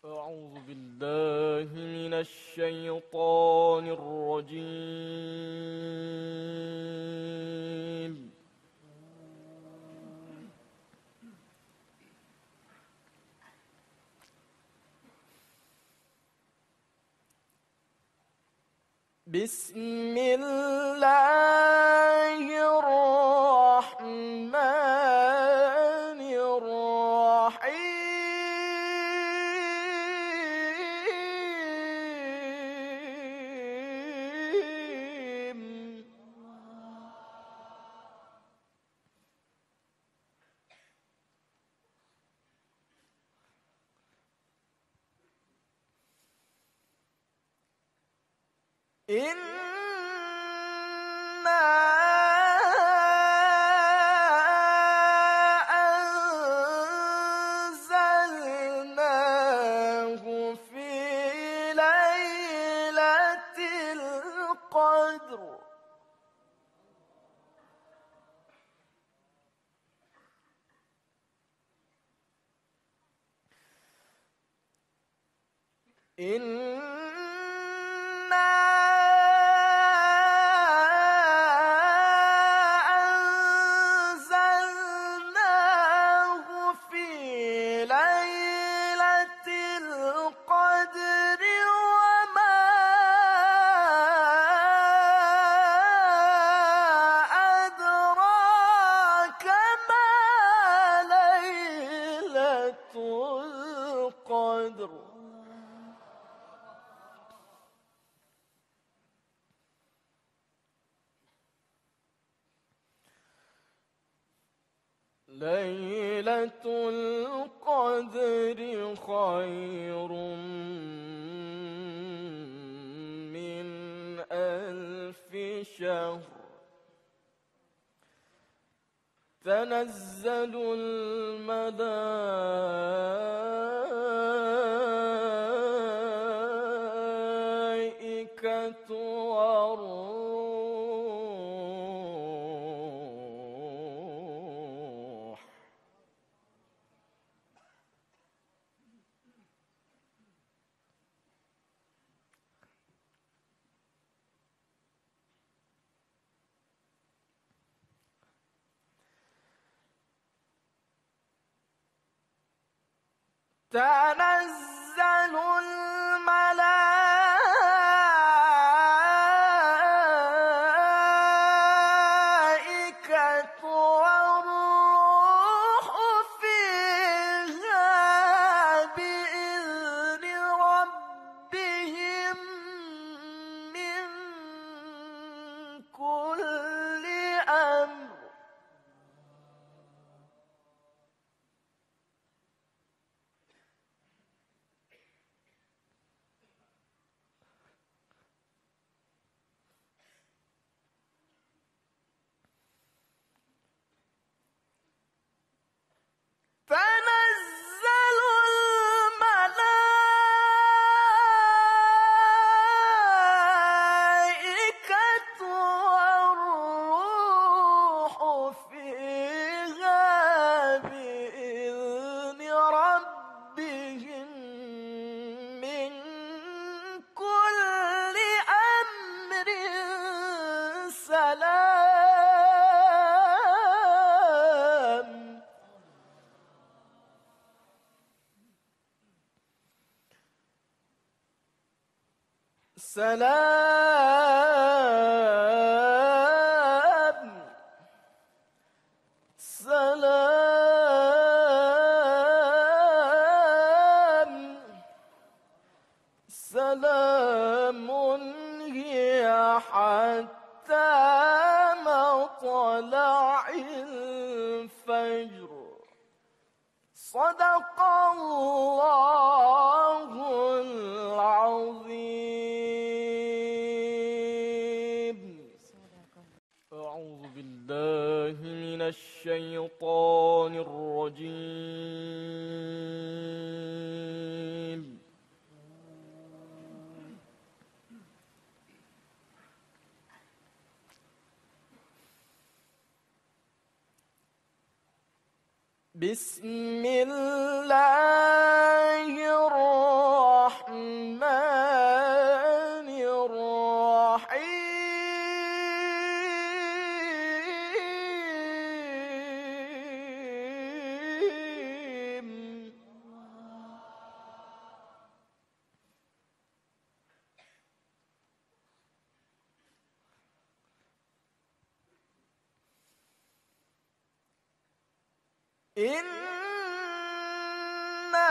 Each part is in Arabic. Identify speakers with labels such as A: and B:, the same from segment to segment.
A: أعوذ بالله من الشيطان الرجيم. بسم الله الرحمن الرحيم. إنا أنزلناه في ليلة القدر. أنزلناه في ليلة القدر وما أدراك ما ليلة القدر. ليلة القدر خير من 1000 شهر. تنزل الملائكة والروح تنزل الملائكة والروح فيها بإذن ربهم من كل أمر. تنزل الملائكة والروح فيها بإذن ربهم من كل أمر سلام. سلام سلام سلام هي حتى مطلع الفجر. صدق الله العظيم. أعوذ بالله من الشيطان الرجيم. بسم الله الرحمن إنا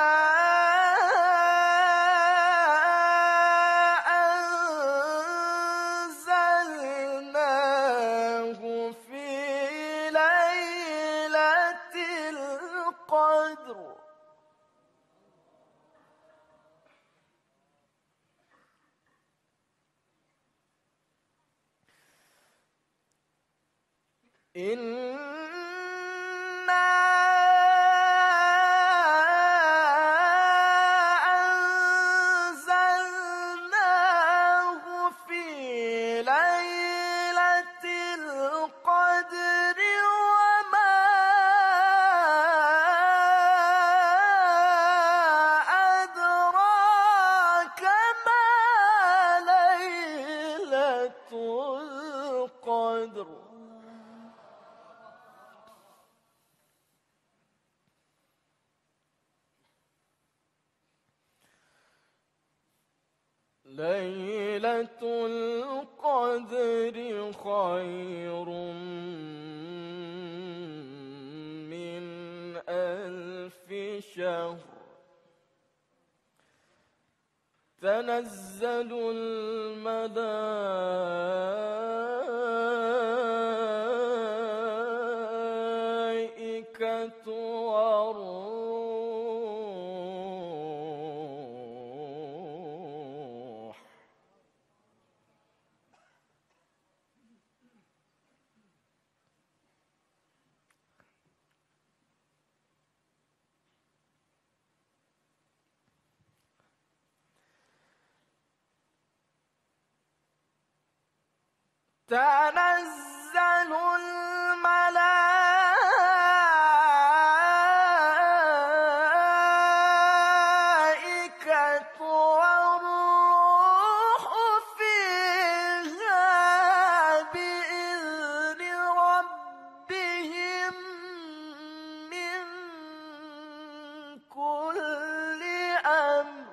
A: أنزلناه في ليلة القدر أنزلناه في ليلة القدر وما أدراك ما ليلة القدر ليلة القدر خير من 1000 شهر تنزل الملائكة والروح تنزل الملائكة والروح فيها بإذن ربهم من كل أمر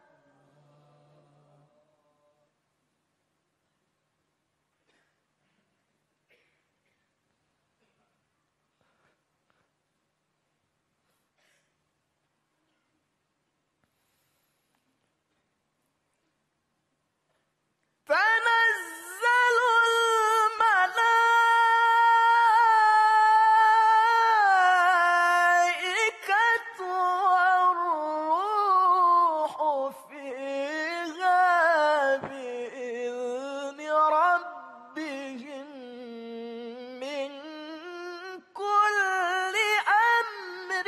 A: تنزل الملائكة والروح فيها بإذن ربهم من كل أمر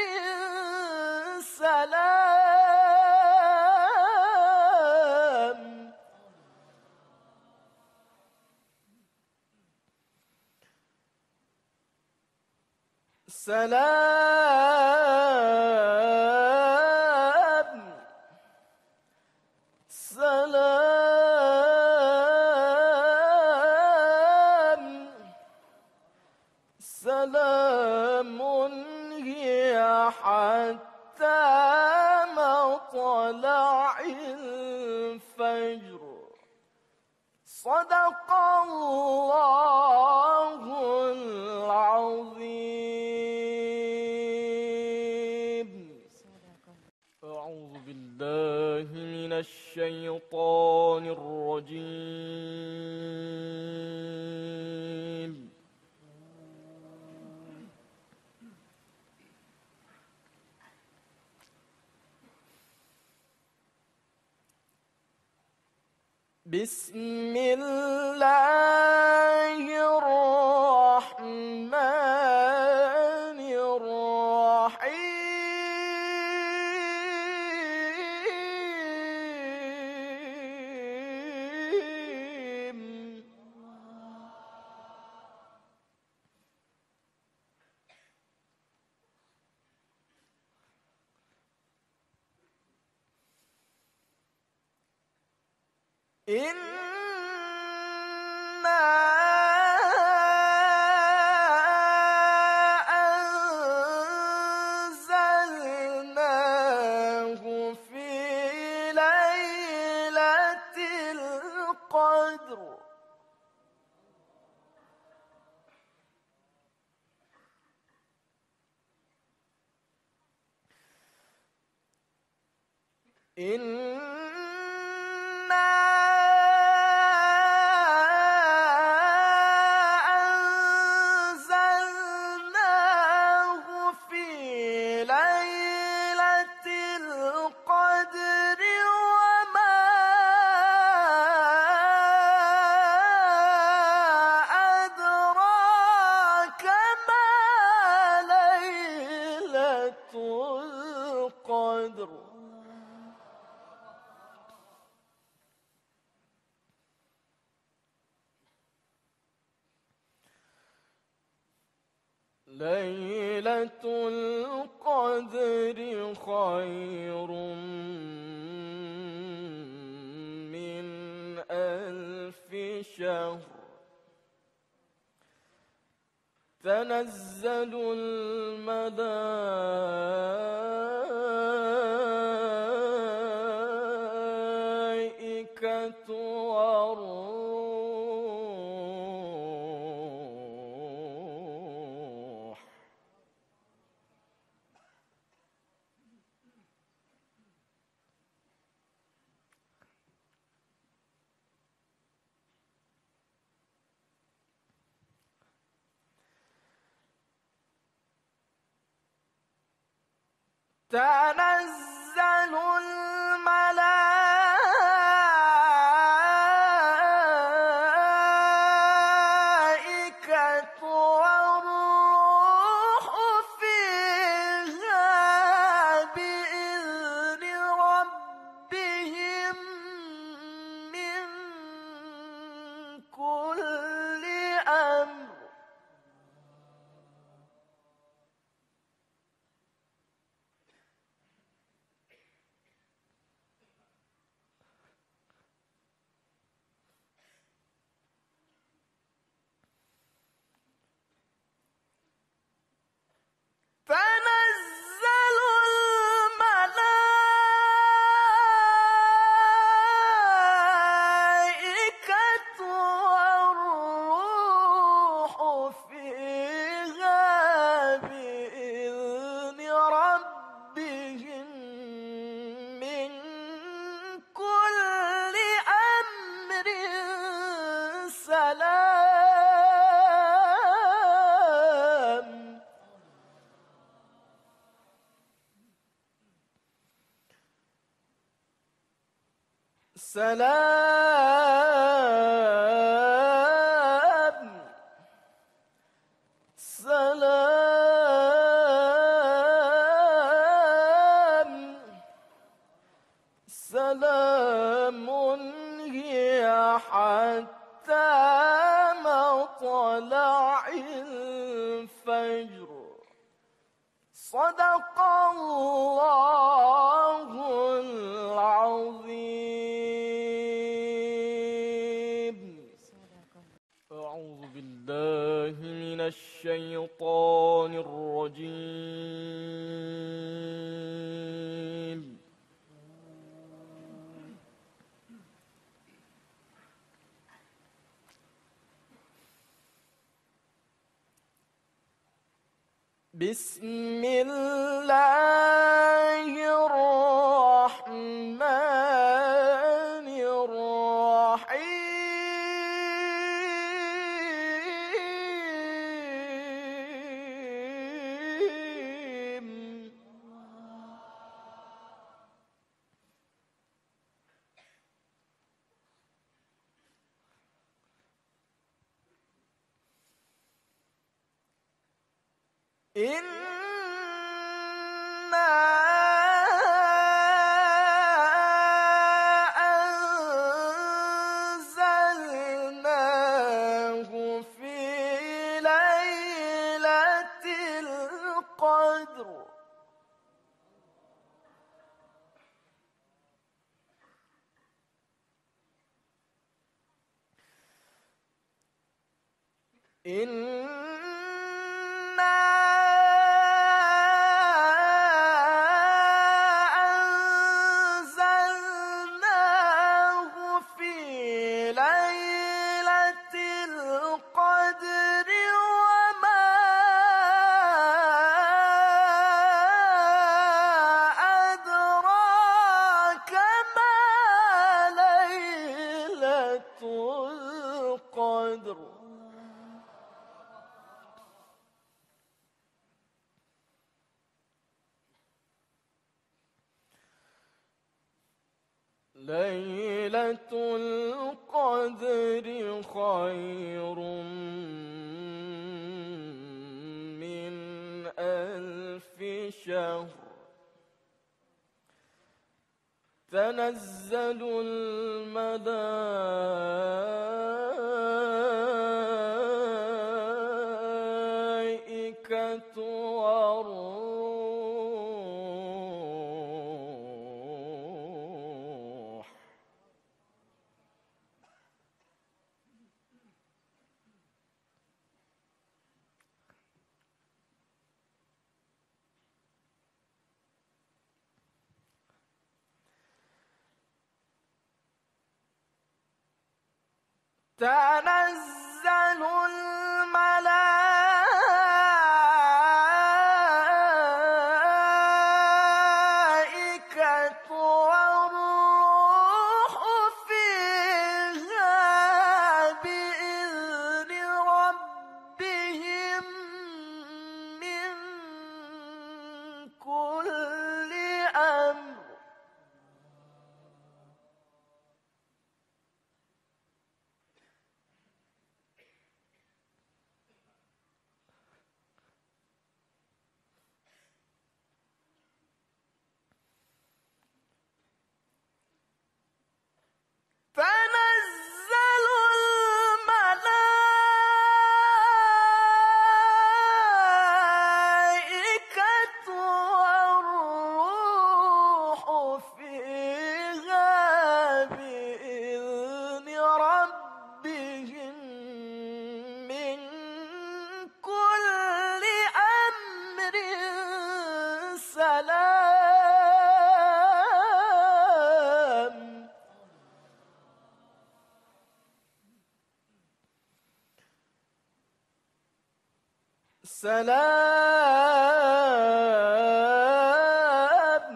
A: سلام سلام سلام سلام هي حتى مطلع الفجر صدق الله العظيم. أعوذ بالله من الشيطان الرجيم. بسم الله الرحمن الرحيم. إنا أنزلناه في ليلة القدر إنا أنزلناه في ليلة القدر وما أدراك ما ليلة القدر ليلة القدر خير من 1000 شهر تنزل الملائكة والروح تنزل الملائكة والروح فيها بإذن ربهم من كل أمر تنزل الملائكة والروح فيها بإذن ربهم من كل أمر سلام سلام سلام سلام هي حتى مطلع الفجر صدق الله العظيم. أعوذ بالله من الشيطان الرجيم. بسم الله الرحمن الرحيم. إنا أنزلناه في ليلة القدر أنزلناه في ليلة القدر وما أدراك ليلة القدر خير من 1000 شهر. تنزل الملائكة والروح تنزل الملائكة والروح فيها بإذن ربهم من كل أمر. تنزل الملائكة والروح فيها بإذن ربهم من كل أمر سلام. سلام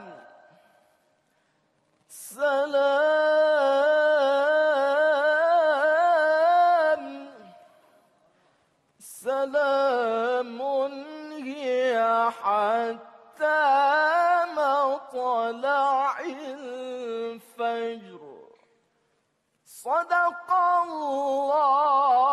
A: سلام سلام هي حتى مطلع الفجر. صدق الله